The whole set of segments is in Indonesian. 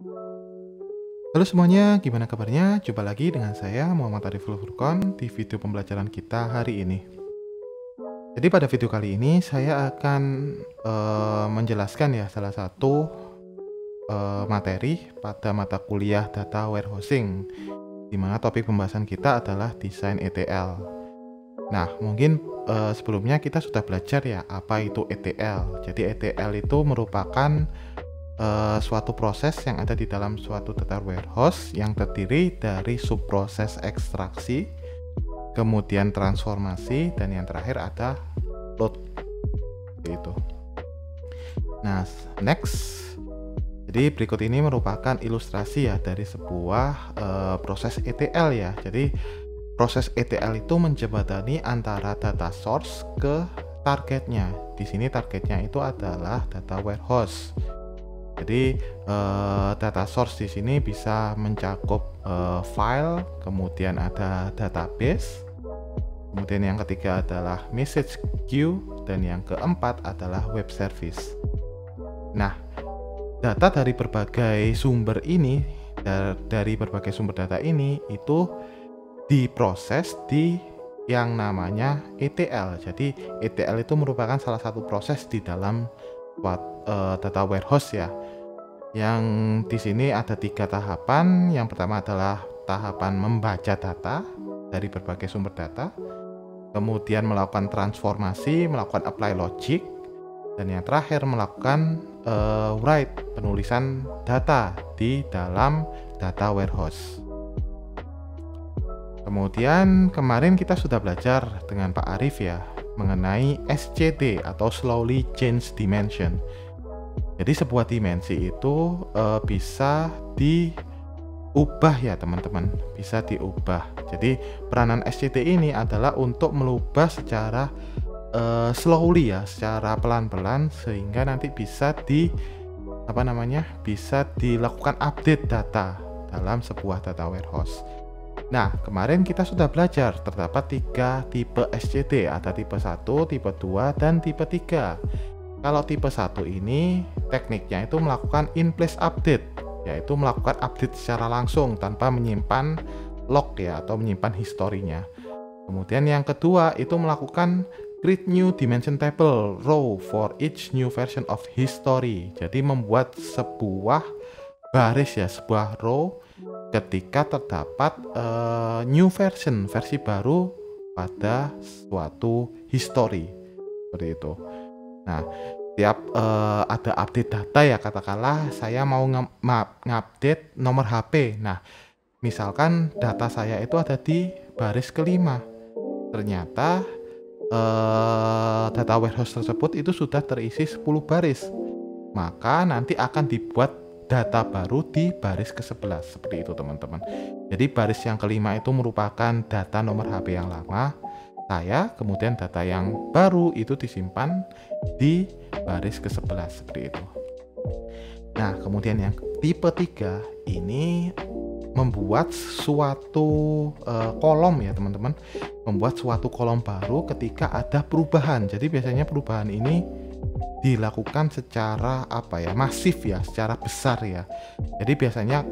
Halo semuanya, gimana kabarnya? Jumpa lagi dengan saya Muhammad Ariful Furqon di video pembelajaran kita hari ini. Jadi pada video kali ini saya akan menjelaskan ya salah satu materi pada mata kuliah Data Warehousing, di mana topik pembahasan kita adalah desain ETL. Nah, mungkin sebelumnya kita sudah belajar ya apa itu ETL. Jadi ETL itu merupakan suatu proses yang ada di dalam suatu data warehouse yang terdiri dari subproses ekstraksi, kemudian transformasi, dan yang terakhir ada load. Gitu. Nah, next. Jadi berikut ini merupakan ilustrasi ya dari sebuah proses ETL ya. Jadi proses ETL itu menjembatani antara data source ke targetnya. Di sini targetnya itu adalah data warehouse. Jadi data source di sini bisa mencakup file, kemudian ada database, kemudian yang ketiga adalah message queue, dan yang keempat adalah web service. Nah, data dari berbagai sumber ini, dari berbagai sumber data ini itu diproses di yang namanya ETL. Jadi ETL itu merupakan salah satu proses di dalam data warehouse ya. Yang di sini ada 3 tahapan. Yang pertama adalah tahapan membaca data dari berbagai sumber data, kemudian melakukan transformasi, melakukan apply logic, dan yang terakhir melakukan write, penulisan data di dalam data warehouse. Kemudian kemarin kita sudah belajar dengan Pak Arif ya mengenai SCD atau Slowly Change Dimension. Jadi sebuah dimensi itu bisa diubah ya teman-teman, bisa diubah. Jadi peranan SCD ini adalah untuk melubah secara slowly ya, secara pelan-pelan, sehingga nanti bisa bisa dilakukan update data dalam sebuah data warehouse. Nah, kemarin kita sudah belajar terdapat 3 tipe SCD, ada tipe 1, tipe 2, dan tipe 3. Kalau tipe 1 ini tekniknya itu melakukan in-place update, yaitu melakukan update secara langsung tanpa menyimpan log ya atau menyimpan historinya. Kemudian yang kedua itu melakukan create new dimension table row for each new version of history. Jadi membuat sebuah baris ya, sebuah row ketika terdapat new versi baru pada suatu history. Seperti itu. Nah, tiap ada update data ya, katakanlah saya mau ngupdate nomor HP. Nah, misalkan data saya itu ada di baris kelima. Ternyata data warehouse tersebut itu sudah terisi 10 baris. Maka nanti akan dibuat data baru di baris ke-11. Seperti itu teman-teman. Jadi baris yang kelima itu merupakan data nomor HP yang lama. Kemudian data yang baru itu disimpan di baris ke-11 seperti itu. Nah, kemudian yang tipe 3 ini membuat suatu kolom ya teman-teman, membuat suatu kolom baru ketika ada perubahan. Jadi biasanya perubahan ini dilakukan secara masif ya, secara besar ya. Jadi biasanya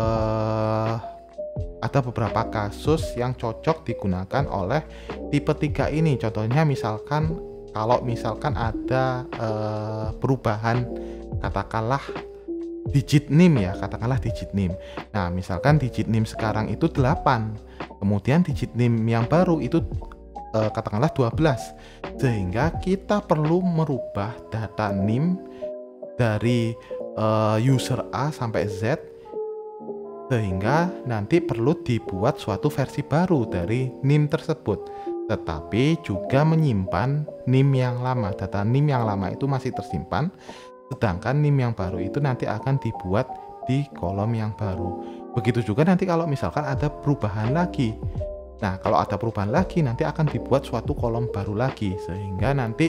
ada beberapa kasus yang cocok digunakan oleh tipe 3 ini. Contohnya kalau misalkan ada perubahan katakanlah digit NIM ya, Nah, misalkan digit NIM sekarang itu 8. Kemudian digit NIM yang baru itu katakanlah 12. Sehingga kita perlu merubah data NIM dari user A sampai Z, sehingga nanti perlu dibuat suatu versi baru dari NIM tersebut, tetapi juga menyimpan NIM yang lama. Data NIM yang lama itu masih tersimpan, sedangkan NIM yang baru itu nanti akan dibuat di kolom yang baru. Begitu juga nanti kalau misalkan ada perubahan lagi. Nah, kalau ada perubahan lagi nanti akan dibuat suatu kolom baru lagi, sehingga nanti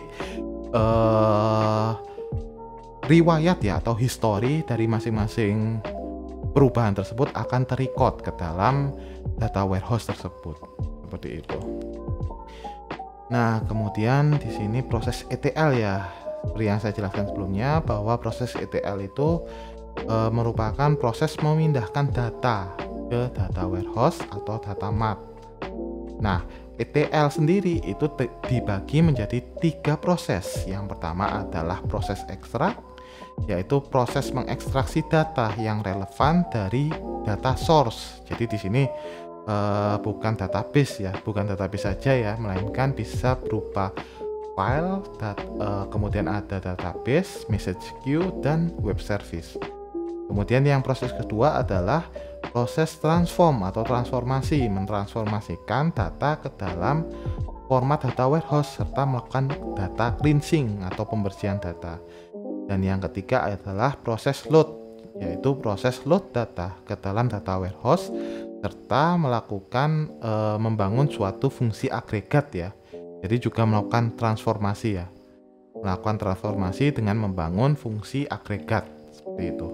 riwayat ya atau history dari masing-masing perubahan tersebut akan terrecord ke dalam data warehouse tersebut. Seperti itu. Nah, kemudian di sini proses ETL ya. Seperti yang saya jelaskan sebelumnya bahwa proses ETL itu merupakan proses memindahkan data ke data warehouse atau data mart. Nah, ETL sendiri itu dibagi menjadi 3 proses. Yang pertama adalah proses ekstrak, yaitu proses mengekstraksi data yang relevan dari data source. Jadi di sini bukan database ya, bukan database saja ya, melainkan bisa berupa file, kemudian ada database, message queue, dan web service. Kemudian yang proses kedua adalah proses transform atau transformasi, mentransformasikan data ke dalam format data warehouse serta melakukan data cleansing atau pembersihan data. Dan yang ketiga adalah proses load, yaitu proses load data ke dalam data warehouse serta melakukan membangun suatu fungsi agregat ya. Jadi juga melakukan transformasi ya. Melakukan transformasi dengan membangun fungsi agregat seperti itu.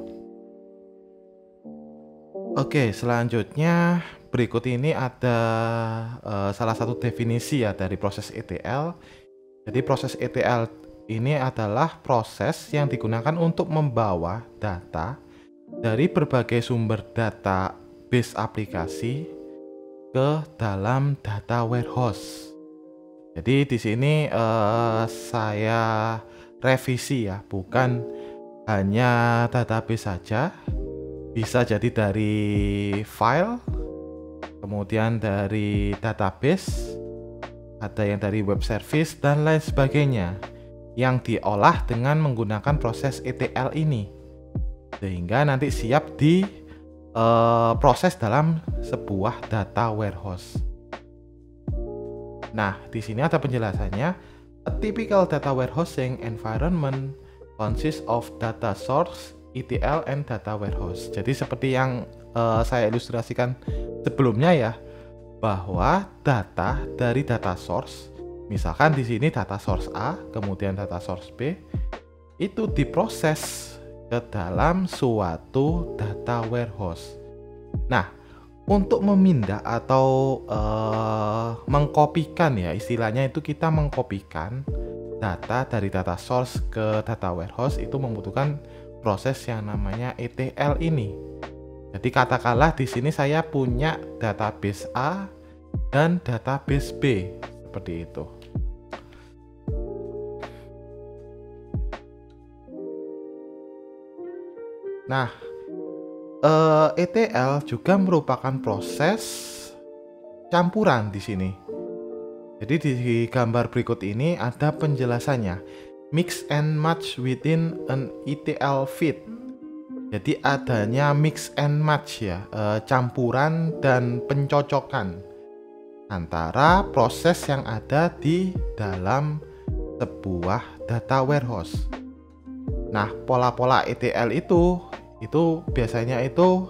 Oke, selanjutnya berikut ini ada salah satu definisi ya dari proses ETL. Jadi proses ETL ini adalah proses yang digunakan untuk membawa data dari berbagai sumber data base aplikasi ke dalam data warehouse. Jadi di sini saya revisi ya, bukan hanya database saja. Bisa jadi dari file, kemudian dari database, ada yang dari web service, dan lain sebagainya yang diolah dengan menggunakan proses ETL ini, sehingga nanti siap di proses dalam sebuah data warehouse. Nah, di sini ada penjelasannya. A typical data warehousing environment consists of data source, ETL, and data warehouse. Jadi seperti yang saya ilustrasikan sebelumnya ya, bahwa data dari data source, misalkan di sini data source A, kemudian data source B, itu diproses ke dalam suatu data warehouse. Nah, untuk memindah atau mengkopikan ya, istilahnya itu kita mengkopikan data dari data source ke data warehouse itu membutuhkan proses yang namanya ETL ini. Jadi katakanlah di sini saya punya database A dan database B seperti itu. Nah, ETL juga merupakan proses campuran di sini. Jadi di gambar berikut ini ada penjelasannya. Mix and match within an ETL feed. Jadi adanya mix and match ya, campuran dan pencocokan antara proses yang ada di dalam sebuah data warehouse. Nah, pola-pola ETL itu biasanya itu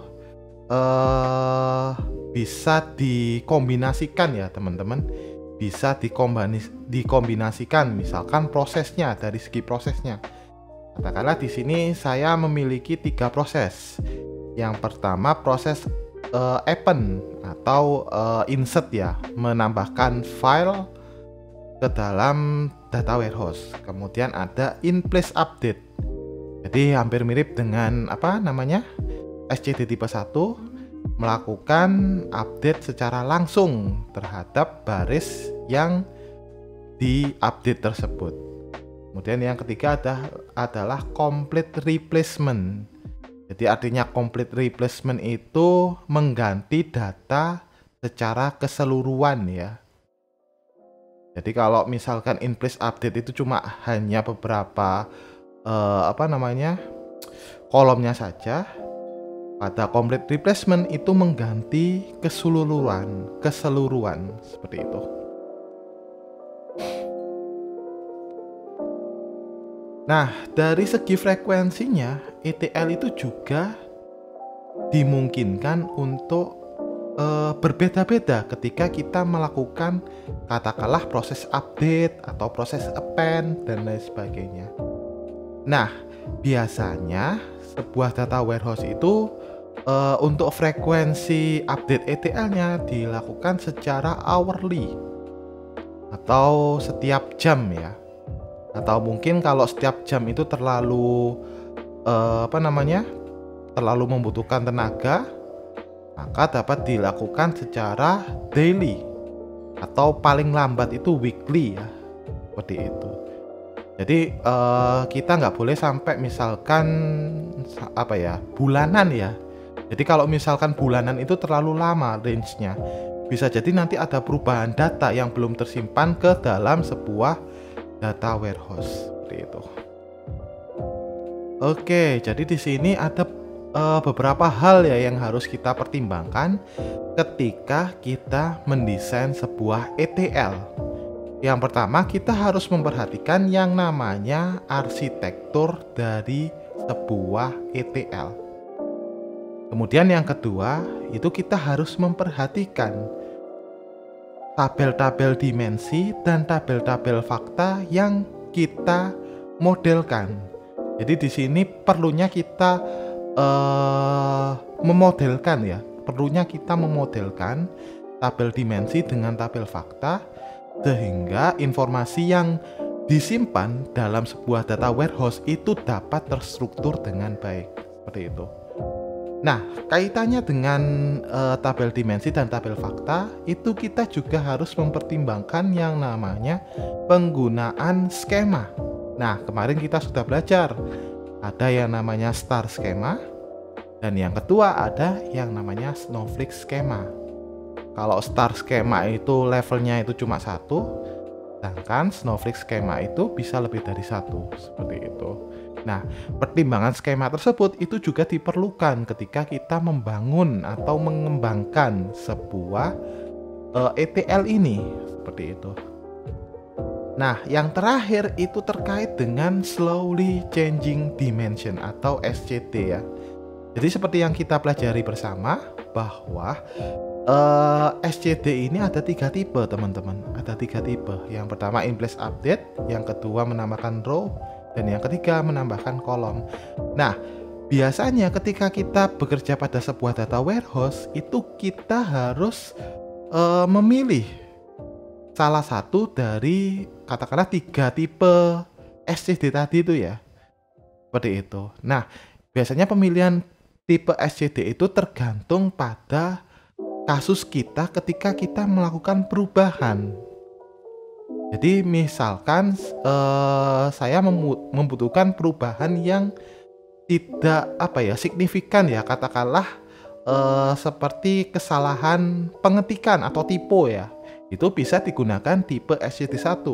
bisa dikombinasikan ya teman-teman. Bisa dikombinasikan, misalkan prosesnya, dari segi prosesnya. Katakanlah di sini saya memiliki 3 proses. Yang pertama proses append atau insert ya, menambahkan file ke dalam data warehouse. Kemudian ada in place update. Jadi hampir mirip dengan SCD tipe 1, melakukan update secara langsung terhadap baris yang diupdate tersebut. Kemudian yang ketiga adalah complete replacement. Jadi artinya complete replacement itu mengganti data secara keseluruhan ya. Jadi kalau misalkan in place update itu cuma hanya beberapa kolomnya saja, pada complete replacement itu mengganti keseluruhan seperti itu. Nah, dari segi frekuensinya, ETL itu juga dimungkinkan untuk berbeda-beda ketika kita melakukan katakanlah proses update atau proses append dan lain sebagainya. Nah, biasanya sebuah data warehouse itu untuk frekuensi update ETL-nya dilakukan secara hourly atau setiap jam ya. Atau mungkin kalau setiap jam itu terlalu terlalu membutuhkan tenaga, maka dapat dilakukan secara daily atau paling lambat itu weekly ya, seperti itu. Jadi kita nggak boleh sampai misalkan bulanan ya. Jadi kalau misalkan bulanan itu terlalu lama range-nya, bisa jadi nanti ada perubahan data yang belum tersimpan ke dalam sebuah data warehouse seperti itu. Oke, jadi di sini ada beberapa hal ya yang harus kita pertimbangkan ketika kita mendesain sebuah ETL. Yang pertama, kita harus memperhatikan yang namanya arsitektur dari sebuah ETL. Kemudian yang kedua, itu kita harus memperhatikan tabel-tabel dimensi dan tabel-tabel fakta yang kita modelkan. Jadi di sini perlunya kita memodelkan tabel dimensi dengan tabel fakta, sehingga informasi yang disimpan dalam sebuah data warehouse itu dapat terstruktur dengan baik, seperti itu. Nah, kaitannya dengan tabel dimensi dan tabel fakta, itu kita juga harus mempertimbangkan yang namanya penggunaan skema. Nah, kemarin kita sudah belajar, ada yang namanya star schema, dan yang kedua ada yang namanya snowflake schema. Kalau star schema itu levelnya itu cuma 1, sedangkan snowflake schema itu bisa lebih dari 1, seperti itu. Nah, pertimbangan skema tersebut itu juga diperlukan ketika kita membangun atau mengembangkan sebuah ETL ini, seperti itu. Nah, yang terakhir itu terkait dengan slowly changing dimension atau SCD ya. Jadi seperti yang kita pelajari bersama bahwa SCD ini ada 3 tipe teman-teman. Ada 3 tipe. Yang pertama in place update, yang kedua menambahkan row, dan yang ketiga menambahkan kolom. Nah, biasanya ketika kita bekerja pada sebuah data warehouse, itu kita harus memilih salah satu dari katakanlah 3 tipe SCD tadi itu ya. Seperti itu. Nah, biasanya pemilihan tipe SCD itu tergantung pada kasus kita ketika kita melakukan perubahan. Jadi misalkan saya membutuhkan perubahan yang tidak signifikan ya, katakanlah seperti kesalahan pengetikan atau typo ya, itu bisa digunakan tipe SCD1.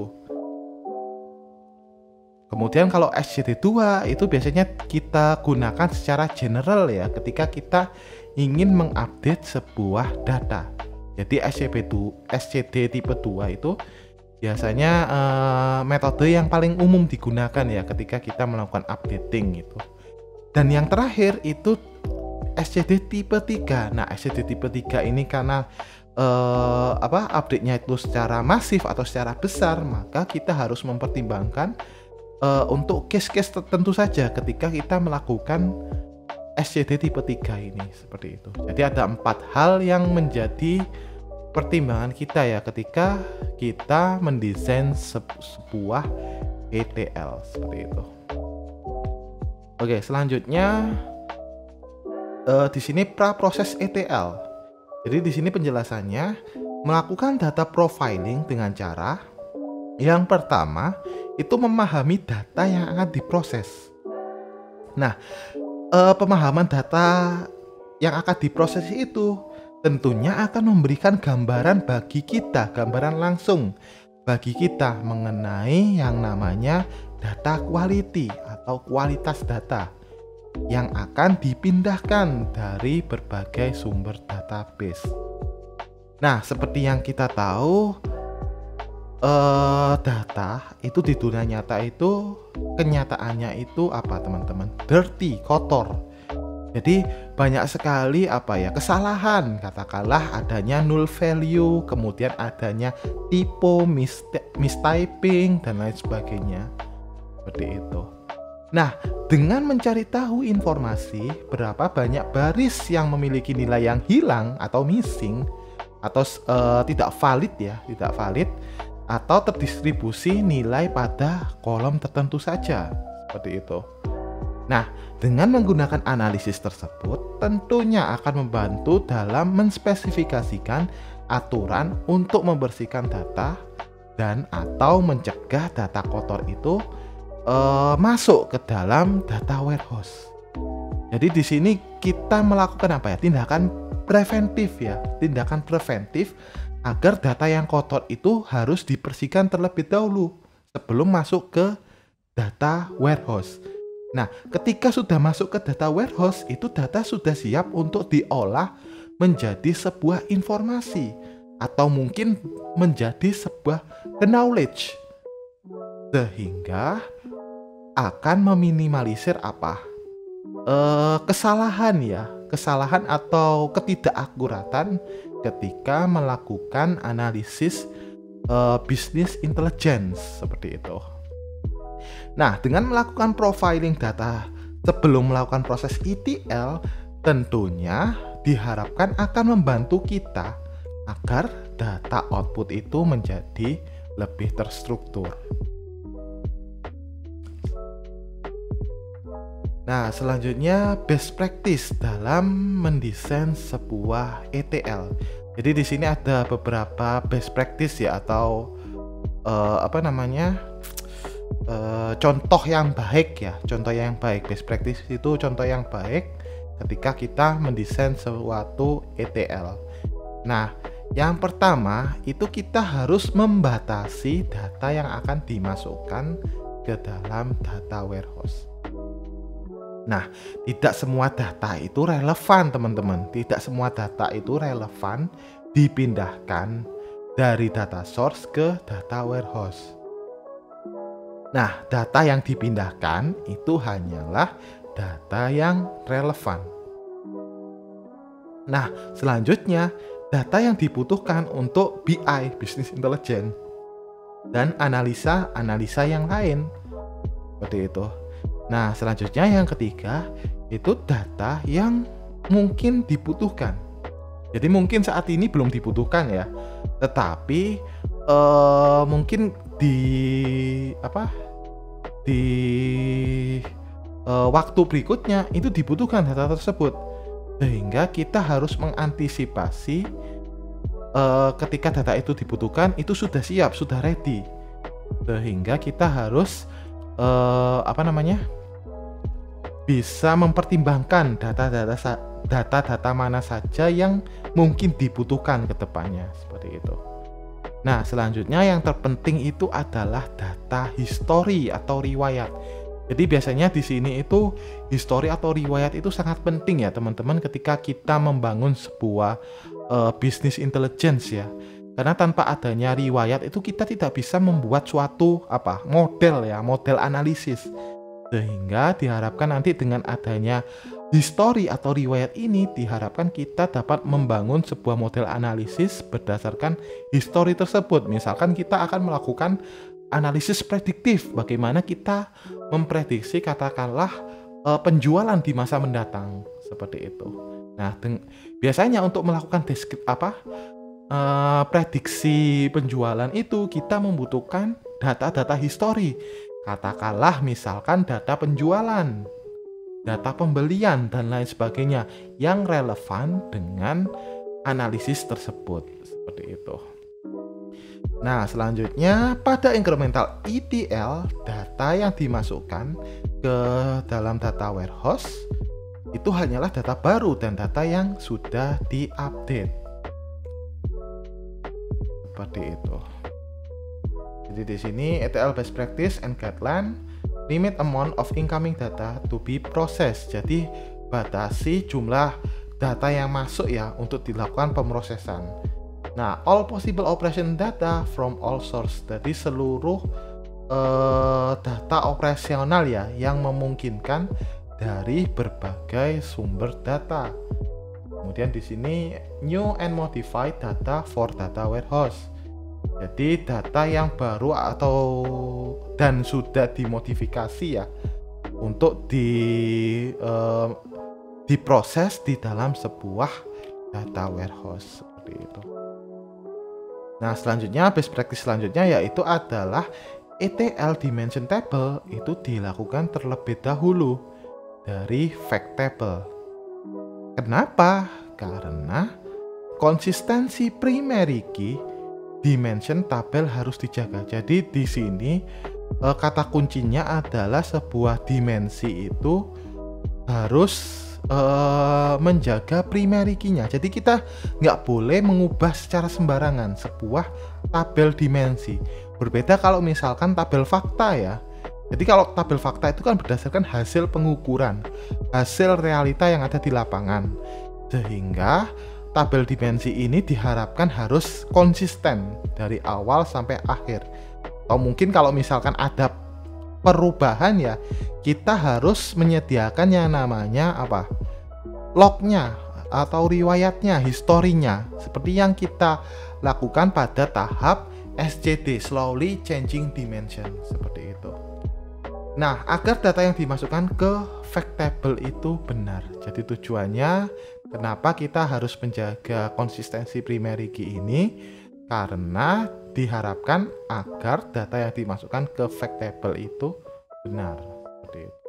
Kemudian kalau SCD2 itu biasanya kita gunakan secara general ya, ketika kita ingin mengupdate sebuah data. Jadi SCD tipe 2 itu biasanya metode yang paling umum digunakan ya ketika kita melakukan updating gitu. Dan yang terakhir itu SCD tipe 3. Nah, SCD tipe 3 ini karena update-nya itu secara masif atau secara besar, maka kita harus mempertimbangkan untuk case-case tertentu saja ketika kita melakukan SCD tipe 3 ini, seperti itu. Jadi ada 4 hal yang menjadi pertimbangan kita ya ketika kita mendesain sebuah ETL, seperti itu. Oke, selanjutnya di sini praproses ETL. Jadi di sini penjelasannya melakukan data profiling dengan cara yang pertama itu memahami data yang akan diproses. Nah, pemahaman data yang akan diproses itu tentunya akan memberikan gambaran langsung bagi kita mengenai yang namanya data quality atau kualitas data yang akan dipindahkan dari berbagai sumber database. Nah, seperti yang kita tahu, data itu di dunia nyata itu kenyataannya itu apa teman-teman? Dirty, kotor. Jadi banyak sekali kesalahan, katakanlah adanya null value, kemudian adanya typo, mistyping dan lain sebagainya. Seperti itu. Nah, dengan mencari tahu informasi berapa banyak baris yang memiliki nilai yang hilang atau missing atau tidak valid atau terdistribusi nilai pada kolom tertentu saja. Seperti itu. Nah, dengan menggunakan analisis tersebut tentunya akan membantu dalam menspesifikasikan aturan untuk membersihkan data dan atau mencegah data kotor itu masuk ke dalam data warehouse. Jadi di sini kita melakukan apa ya? Tindakan preventif ya, tindakan preventif agar data yang kotor itu harus dibersihkan terlebih dahulu sebelum masuk ke data warehouse. Nah, ketika sudah masuk ke data warehouse, itu data sudah siap untuk diolah menjadi sebuah informasi atau mungkin menjadi sebuah knowledge, sehingga akan meminimalisir apa? Kesalahan atau ketidakakuratan ketika melakukan analisis business intelligence seperti itu. Nah, dengan melakukan profiling data sebelum melakukan proses ETL, tentunya diharapkan akan membantu kita agar data output itu menjadi lebih terstruktur. Nah, selanjutnya best practice dalam mendesain sebuah ETL. Jadi di sini ada beberapa best practice ya, atau contoh yang baik ya. Contoh yang baik, best practice itu contoh yang baik ketika kita mendesain suatu ETL. Nah, yang pertama itu kita harus membatasi data yang akan dimasukkan ke dalam data warehouse. Nah, tidak semua data itu relevan, teman-teman. Tidak semua data itu relevan dipindahkan dari data source ke data warehouse. Nah, data yang dipindahkan itu hanyalah data yang relevan. Nah, selanjutnya data yang dibutuhkan untuk BI, Business Intelligence, dan analisa yang lain. Seperti itu. Nah, selanjutnya yang ketiga itu data yang mungkin dibutuhkan. Jadi mungkin saat ini belum dibutuhkan ya, tetapi mungkin di waktu berikutnya itu dibutuhkan data tersebut, sehingga kita harus mengantisipasi ketika data itu dibutuhkan itu sudah siap, sudah ready, sehingga kita harus bisa mempertimbangkan data-data mana saja yang mungkin dibutuhkan ke depannya, seperti itu. Nah, selanjutnya yang terpenting itu adalah data history atau riwayat. Jadi biasanya di sini itu history atau riwayat itu sangat penting ya, teman-teman, ketika kita membangun sebuah business intelligence ya. Karena tanpa adanya riwayat itu kita tidak bisa membuat suatu model analisis. Sehingga diharapkan nanti dengan adanya history atau riwayat ini, diharapkan kita dapat membangun sebuah model analisis berdasarkan history tersebut. Misalkan kita akan melakukan analisis prediktif, bagaimana kita memprediksi katakanlah penjualan di masa mendatang, seperti itu. Nah, biasanya untuk melakukan prediksi penjualan itu kita membutuhkan data-data history. Katakanlah misalkan data penjualan, data pembelian, dan lain sebagainya yang relevan dengan analisis tersebut, seperti itu. Nah, selanjutnya pada incremental ETL, data yang dimasukkan ke dalam data warehouse itu hanyalah data baru dan data yang sudah diupdate, seperti itu. Jadi di sini ETL best practice and guideline, limit amount of incoming data to be processed. Jadi batasi jumlah data yang masuk ya untuk dilakukan pemrosesan. Nah, all possible operation data from all source. Jadi seluruh data operasional ya yang memungkinkan dari berbagai sumber data. Kemudian di sini new and modified data for data warehouse. Jadi data yang baru dan sudah dimodifikasi ya untuk diproses di dalam sebuah data warehouse, seperti itu. Nah, selanjutnya best practice selanjutnya yaitu adalah ETL dimension table itu dilakukan terlebih dahulu. dari fact table. Kenapa? Karena konsistensi primary key dimension tabel harus dijaga. Jadi di sini kata kuncinya adalah sebuah dimensi itu harus menjaga primary key-nya. Jadi kita nggak boleh mengubah secara sembarangan sebuah tabel dimensi. Berbeda kalau misalkan tabel fakta ya. Jadi kalau tabel fakta itu kan berdasarkan hasil pengukuran, hasil realita yang ada di lapangan. Sehingga tabel dimensi ini diharapkan harus konsisten dari awal sampai akhir. Atau mungkin kalau misalkan ada perubahan ya, kita harus menyediakan yang namanya apa? Lognya atau riwayatnya, historinya. Seperti yang kita lakukan pada tahap SCD, Slowly Changing Dimension, seperti itu. Nah, agar data yang dimasukkan ke fact table itu benar. Jadi tujuannya kenapa kita harus menjaga konsistensi primary key ini? Karena diharapkan agar data yang dimasukkan ke fact table itu benar. Seperti itu.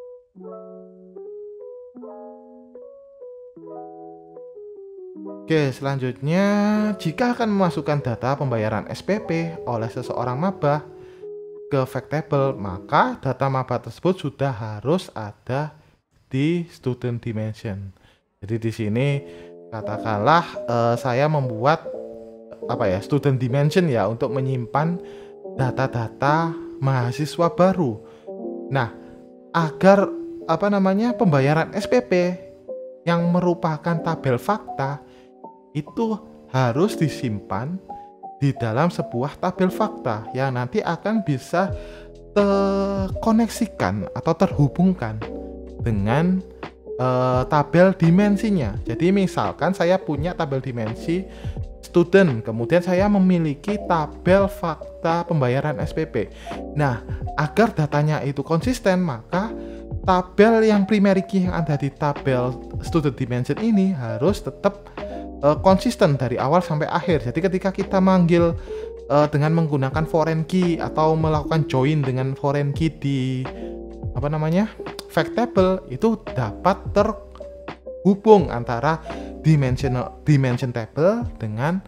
Oke, selanjutnya jika akan memasukkan data pembayaran SPP oleh seseorang maba ke fact table, maka data maba tersebut sudah harus ada di student dimension. Jadi di sini katakanlah saya membuat student dimension ya untuk menyimpan data-data mahasiswa baru. Nah, agar pembayaran SPP yang merupakan tabel fakta itu harus disimpan di dalam sebuah tabel fakta yang nanti akan bisa terkoneksikan atau terhubungkan dengan tabel dimensinya. Jadi misalkan saya punya tabel dimensi student, kemudian saya memiliki tabel fakta pembayaran SPP. Nah, agar datanya itu konsisten, maka tabel yang primary key yang ada di tabel student dimension ini harus tetap konsisten dari awal sampai akhir. Jadi ketika kita manggil dengan menggunakan foreign key atau melakukan join dengan foreign key di fact table, itu dapat terhubung antara dimension table dengan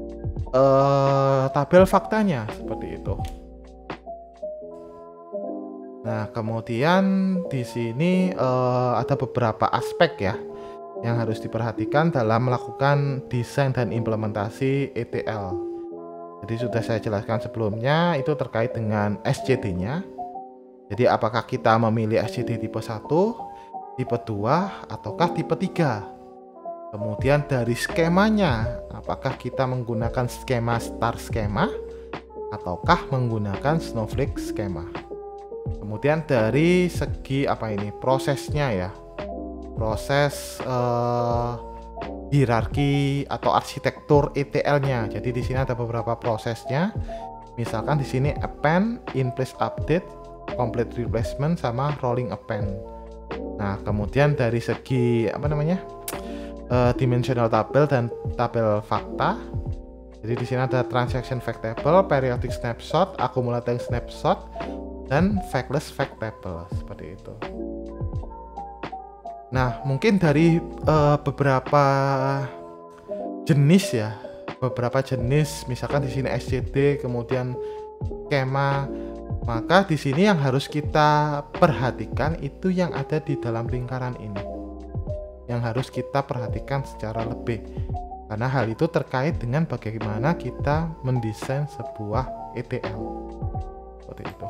tabel faktanya, seperti itu. Nah, kemudian di sini ada beberapa aspek ya yang harus diperhatikan dalam melakukan desain dan implementasi ETL. Jadi sudah saya jelaskan sebelumnya, itu terkait dengan SCD-nya. Jadi apakah kita memilih SCD tipe 1, tipe 2, ataukah tipe 3. Kemudian dari skemanya, apakah kita menggunakan skema star skema ataukah menggunakan snowflake skema. Kemudian dari segi prosesnya ya. Proses hierarki atau arsitektur ETL-nya. Jadi di sini ada beberapa prosesnya. Misalkan di sini append, in place update, complete replacement, sama rolling append. Nah, kemudian dari segi dimensional tabel dan tabel fakta. Jadi di sini ada transaction fact table, periodic snapshot, accumulating snapshot, dan factless fact table, seperti itu. Nah, mungkin dari beberapa jenis ya, misalkan di sini SCD, kemudian skema, maka di sini yang harus kita perhatikan itu yang ada di dalam lingkaran ini, yang harus kita perhatikan secara lebih, karena hal itu terkait dengan bagaimana kita mendesain sebuah ETL, seperti itu.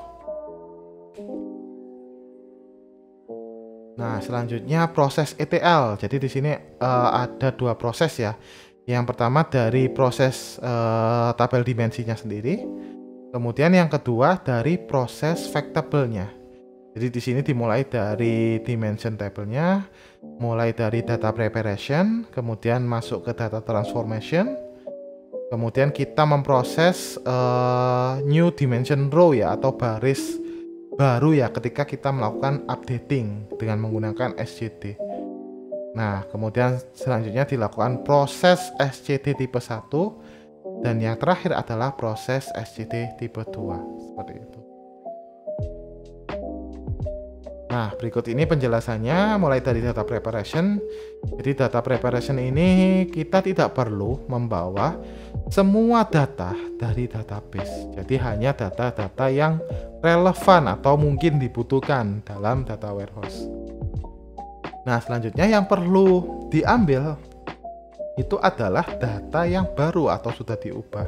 Nah, selanjutnya proses ETL. Jadi di sini ada dua proses ya. Yang pertama dari proses tabel dimensinya sendiri. Kemudian yang kedua dari proses fact table-nya. Jadi di sini dimulai dari dimension table-nya, mulai dari data preparation, kemudian masuk ke data transformation. Kemudian kita memproses new dimension row ya, atau baris baru ya ketika kita melakukan updating dengan menggunakan SCD. Nah, kemudian selanjutnya dilakukan proses SCD tipe 1 dan yang terakhir adalah proses SCD tipe 2, seperti itu. Nah, berikut ini penjelasannya mulai dari data preparation. Jadi data preparation ini kita tidak perlu membawa semua data dari database. Jadi hanya data-data yang relevan atau mungkin dibutuhkan dalam data warehouse. Nah, selanjutnya yang perlu diambil itu adalah data yang baru atau sudah diubah.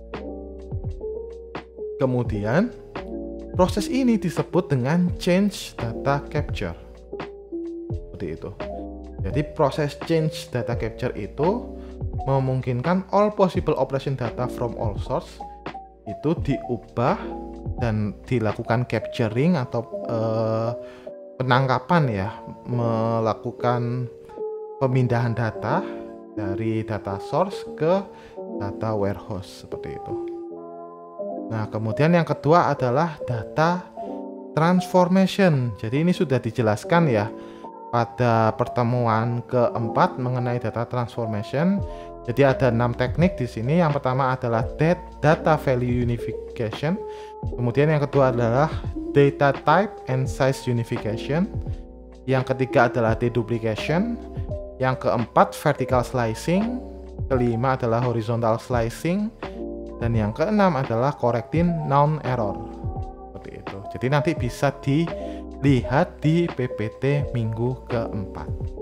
Kemudian proses ini disebut dengan change data capture. Seperti itu. Jadi proses change data capture itu memungkinkan all possible operation data from all source itu diubah dan dilakukan capturing atau penangkapan ya, melakukan pemindahan data dari data source ke data warehouse seperti itu. Nah, kemudian yang kedua adalah data transformation. Jadi ini sudah dijelaskan ya pada pertemuan keempat mengenai data transformation. Jadi ada 6 teknik di sini. Yang pertama adalah data value unification. Kemudian yang kedua adalah data type and size unification. Yang ketiga adalah deduplication. Yang keempat vertical slicing. Kelima adalah horizontal slicing. Dan yang keenam adalah correcting non error. Seperti itu. Jadi nanti bisa dilihat di PPT minggu keempat.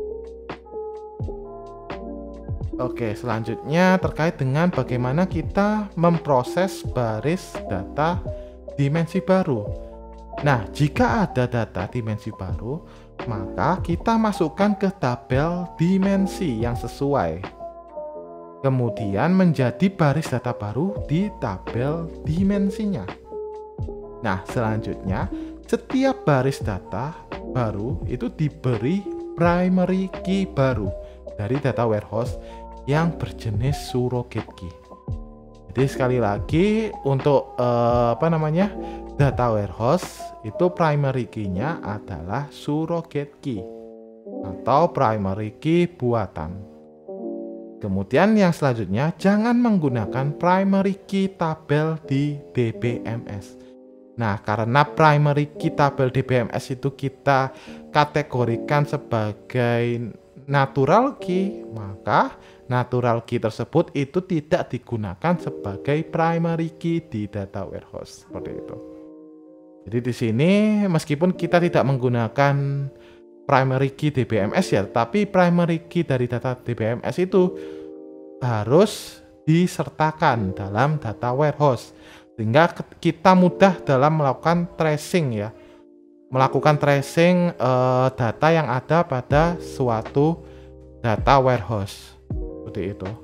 Oke, selanjutnya terkait dengan bagaimana kita memproses baris data dimensi baru. Nah, jika ada data dimensi baru, maka kita masukkan ke tabel dimensi yang sesuai. Kemudian menjadi baris data baru di tabel dimensinya. Nah, selanjutnya setiap baris data baru itu diberi primary key baru dari data warehouse yang berjenis surrogate key. Jadi sekali lagi untuk data warehouse itu primary key-nya adalah surrogate key atau primary key buatan. Kemudian yang selanjutnya, jangan menggunakan primary key tabel di DBMS. Nah, karena primary key tabel DBMS itu kita kategorikan sebagai natural key, maka natural key tersebut itu tidak digunakan sebagai primary key di data warehouse. Seperti itu. Jadi di sini meskipun kita tidak menggunakan primary key DBMS ya, tapi primary key dari data DBMS itu harus disertakan dalam data warehouse sehingga kita mudah dalam melakukan tracing ya, melakukan tracing data yang ada pada suatu data warehouse seperti itu.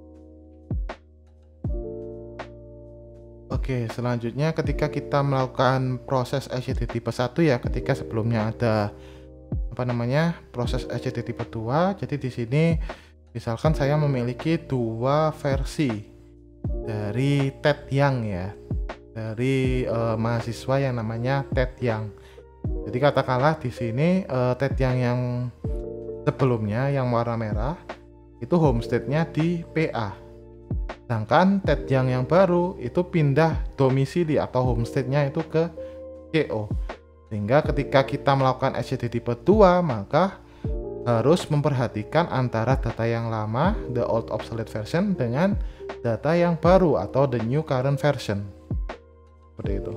Oke, selanjutnya ketika kita melakukan proses SCD tipe 1 ya, ketika sebelumnya ada proses SCD tipe 2. Jadi di sini misalkan saya memiliki 2 versi dari Ted Young ya, dari mahasiswa yang namanya Ted Young. Jadi katakanlah di sini Ted Young yang sebelumnya yang warna merah itu homesteadnya di PA. Sedangkan Ted Young yang baru itu pindah domisili atau homesteadnya itu ke CO. Sehingga ketika kita melakukan SCD tipe 2, maka harus memperhatikan antara data yang lama, the old obsolete version, dengan data yang baru atau the new current version. Seperti itu.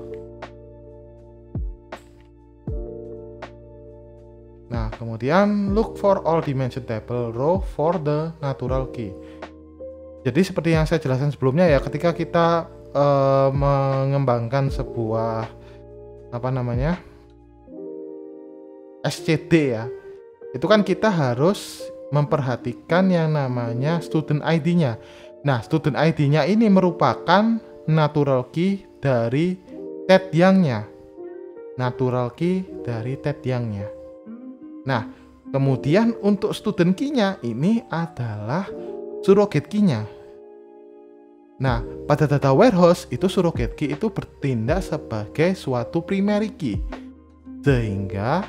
Nah, kemudian look for all dimension table row for the natural key. Jadi seperti yang saya jelaskan sebelumnya ya, ketika kita mengembangkan sebuah SCD ya, itu kan kita harus memperhatikan yang namanya student ID-nya. Nah, student ID-nya ini merupakan natural key dari Ted Young-nya. Natural key dari Ted Young-nya. Nah, kemudian untuk student key-nya ini adalah surrogate key-nya. Nah, pada data warehouse itu surrogate key itu bertindak sebagai suatu primary key. Sehingga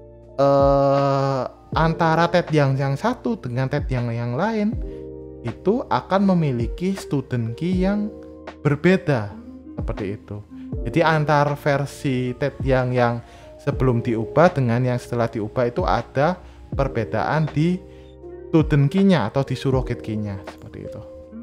antara Ted Young yang satu dengan Ted Young yang lain itu akan memiliki student key yang berbeda seperti itu. Jadi antar versi Ted Young yang sebelum diubah dengan yang setelah diubah itu ada perbedaan di student key-nya atau di surrogate key-nya, seperti itu.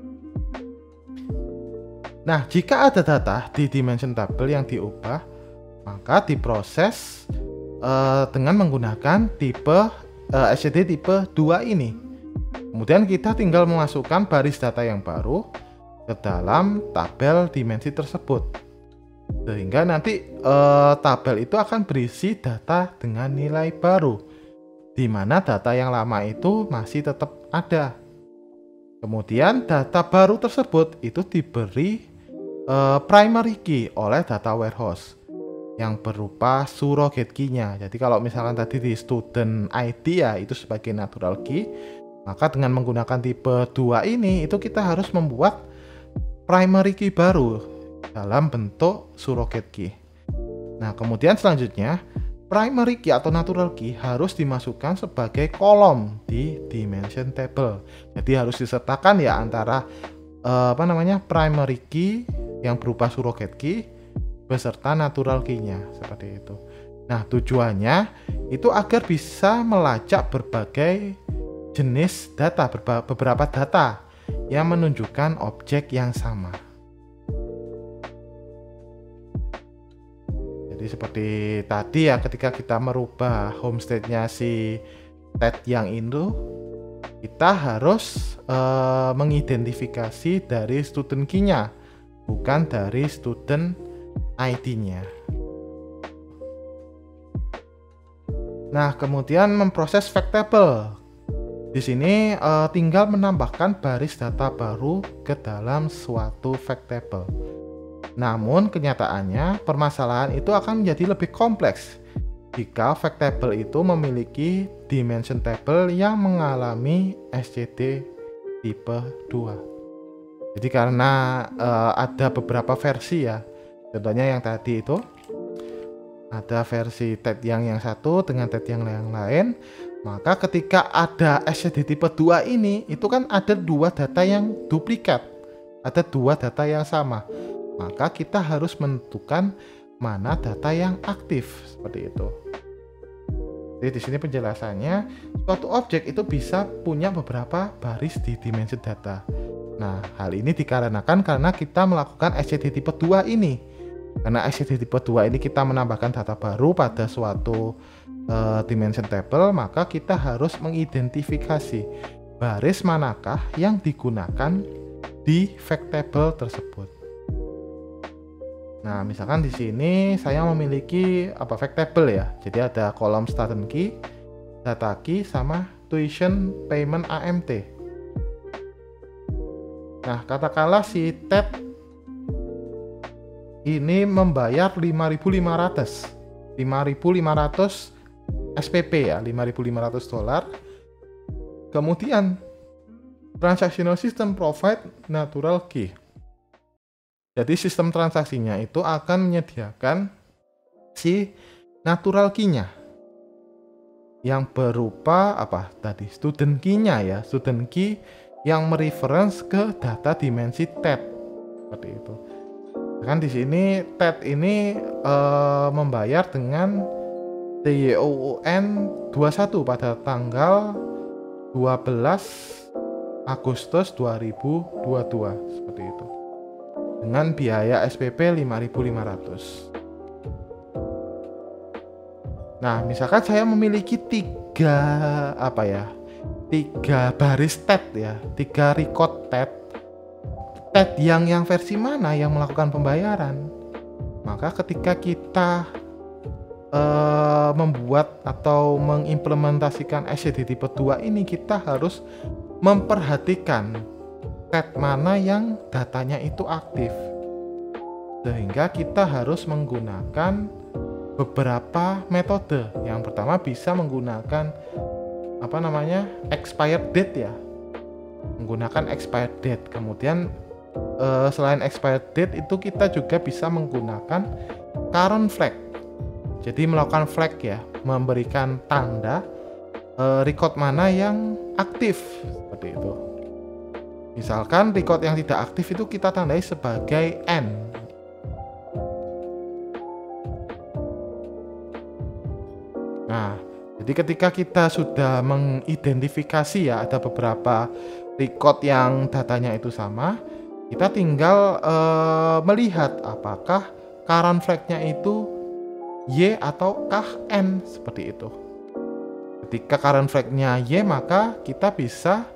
Nah, jika ada data di dimension table yang diubah, maka diproses dengan menggunakan tipe SCD tipe 2 ini. Kemudian kita tinggal memasukkan baris data yang baru ke dalam tabel dimensi tersebut. Sehingga nanti tabel itu akan berisi data dengan nilai baru, di mana data yang lama itu masih tetap ada. Kemudian data baru tersebut itu diberi primary key oleh data warehouse yang berupa surrogate key-nya. Jadi kalau misalkan tadi di student ID ya itu sebagai natural key, maka dengan menggunakan tipe 2 ini itu kita harus membuat primary key baru dalam bentuk surrogate key. Nah, kemudian selanjutnya primary key atau natural key harus dimasukkan sebagai kolom di dimension table. Jadi harus disertakan ya antara primary key yang berupa surrogate key beserta natural key-nya, seperti itu. Nah, tujuannya itu agar bisa melacak berbagai jenis data, beberapa data yang menunjukkan objek yang sama. Jadi seperti tadi ya, ketika kita merubah home state-nya si Ted yang itu, kita harus mengidentifikasi dari student key-nya, bukan dari student ID-nya. Nah, kemudian memproses fact table. Di sini tinggal menambahkan baris data baru ke dalam suatu fact table. Namun kenyataannya permasalahan itu akan menjadi lebih kompleks jika fact table itu memiliki dimension table yang mengalami SCD tipe 2. Jadi karena ada beberapa versi ya. Contohnya yang tadi itu ada versi TED yang satu dengan TED yang lain. Maka ketika ada SCD tipe 2 ini, itu kan ada dua data yang duplikat, ada dua data yang sama. Maka kita harus menentukan mana data yang aktif, seperti itu. Jadi di sini penjelasannya, suatu objek itu bisa punya beberapa baris di dimensi data. Nah, hal ini dikarenakan karena kita melakukan SCD tipe 2 ini. Karena SCD tipe 2 ini kita menambahkan data baru pada suatu dimension table, maka kita harus mengidentifikasi baris manakah yang digunakan di fact table tersebut. Nah, misalkan di sini saya memiliki fact table ya. Jadi ada kolom student key, data key, sama tuition payment AMT. Nah, katakanlah si Ted ini membayar 5.500 SPP ya, $5.500. Kemudian transactional system provide natural key. Jadi sistem transaksinya itu akan menyediakan si natural key-nya yang berupa student key-nya ya, student key yang mereference ke data dimensi TED, seperti itu. Kan di sini TED ini membayar dengan TYOUN 21 pada tanggal 12 Agustus 2022, seperti itu. Dengan biaya SPP 5.500. Nah, misalkan saya memiliki tiga baris TED ya, 3 record TED. TED yang versi mana yang melakukan pembayaran? Maka ketika kita membuat atau mengimplementasikan SCD tipe 2 ini, kita harus memperhatikan TED mana yang datanya itu aktif, sehingga kita harus menggunakan beberapa metode. Yang pertama bisa menggunakan expired date ya, menggunakan expired date. Kemudian selain expired date itu kita juga bisa menggunakan current flag. Jadi melakukan flag ya, memberikan tanda record mana yang aktif, seperti itu. Misalkan record yang tidak aktif itu kita tandai sebagai N. Nah, jadi ketika kita sudah mengidentifikasi ya ada beberapa record yang datanya itu sama, kita tinggal melihat apakah current flag-nya itu Y ataukah N, seperti itu. Ketika current flag-nya Y, maka kita bisa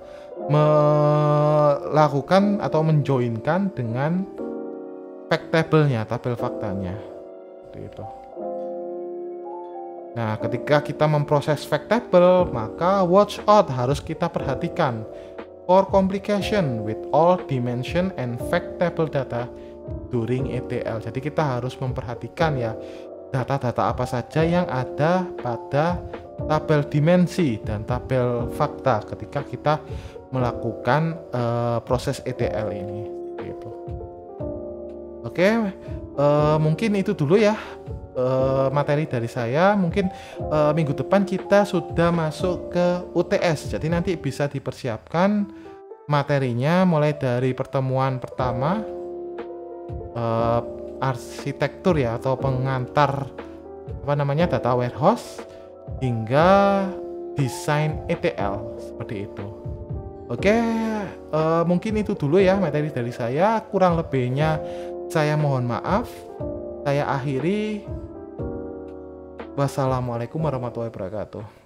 melakukan atau menjoinkan dengan fact table-nya, tabel faktanya. Seperti itu. Nah, ketika kita memproses fact table, maka watch out harus kita perhatikan for complication with all dimension and fact table data during ETL. Jadi kita harus memperhatikan ya data-data apa saja yang ada pada tabel dimensi dan tabel fakta ketika kita melakukan proses ETL ini. Gitu. Oke, mungkin itu dulu ya materi dari saya. Mungkin minggu depan kita sudah masuk ke UTS, jadi nanti bisa dipersiapkan materinya mulai dari pertemuan pertama arsitektur ya atau pengantar data warehouse hingga desain ETL, seperti itu. Oke, mungkin itu dulu ya materi dari saya. Kurang lebihnya saya mohon maaf. Saya akhiri. Wassalamualaikum warahmatullahi wabarakatuh.